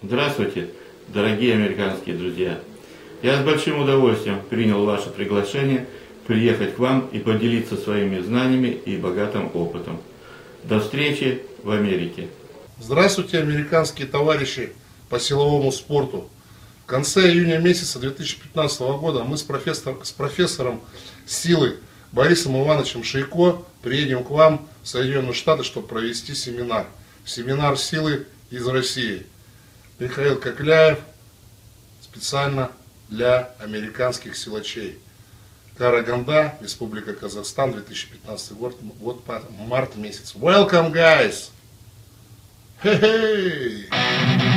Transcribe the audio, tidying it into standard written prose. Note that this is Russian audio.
Здравствуйте, дорогие американские друзья! Я с большим удовольствием принял ваше приглашение приехать к вам и поделиться своими знаниями и богатым опытом. До встречи в Америке! Здравствуйте, американские товарищи по силовому спорту! В конце июня месяца 2015 года мы с профессором силы Борисом Ивановичем Шейко приедем к вам в Соединенные Штаты, чтобы провести семинар. Семинар силы из России. Михаил Кокляев специально для американских силачей. Караганда, Республика Казахстан, 2015 год, март месяц. Welcome, guys! Hey, hey!